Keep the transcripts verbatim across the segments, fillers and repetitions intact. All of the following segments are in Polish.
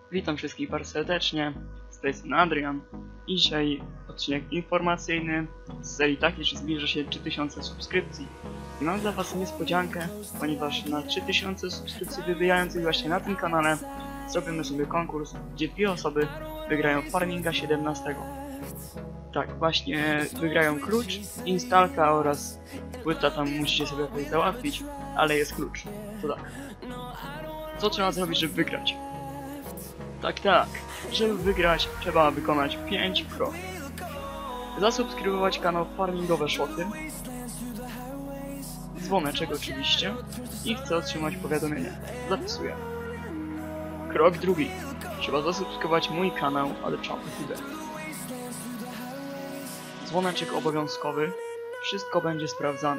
Witam wszystkich bardzo serdecznie, z tej strony Adrian. I dzisiaj odcinek informacyjny z serii takiej, że zbliża się trzy tysiące subskrypcji. I mam dla was niespodziankę, ponieważ na trzy tysiące subskrypcji wybijających właśnie na tym kanale zrobimy sobie konkurs, gdzie dwie osoby wygrają Farminga siedemnaście. Tak, właśnie wygrają klucz, instalka oraz płyta, tam musicie sobie jakoś załatwić, ale jest klucz. To tak. Co trzeba zrobić, żeby wygrać? Tak, tak. Żeby wygrać, trzeba wykonać pięć kroków. Zasubskrybować kanał Farmingowe Shoty. Dzwoneczek oczywiście. I chcę otrzymać powiadomienie. Zapisuję. Krok drugi. Trzeba zasubskrybować mój kanał, ale czemu chudę. Dzwoneczek obowiązkowy. Wszystko będzie sprawdzane.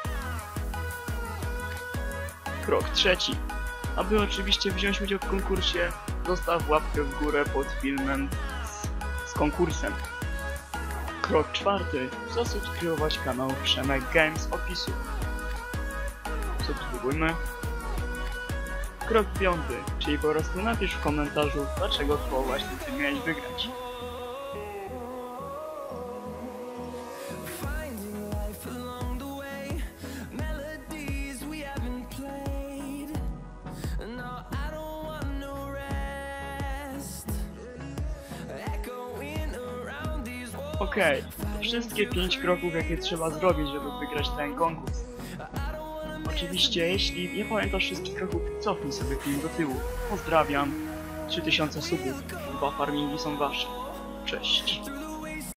Krok trzeci. Aby oczywiście wziąć udział w konkursie, zostaw łapkę w górę pod filmem z, z konkursem. Krok czwarty. Zasubskrybować kanał Przemek Games z opisu. Subskrybujmy. Krok piąty. Czyli po prostu napisz w komentarzu, dlaczego to właśnie ty miałeś wygrać. Okej, okay. Wszystkie pięć kroków, jakie trzeba zrobić, żeby wygrać ten konkurs. Oczywiście, jeśli nie pamiętasz wszystkich kroków, cofnij sobie film do tyłu. Pozdrawiam, trzy tysiące subów, dwa farmingi są wasze. Cześć.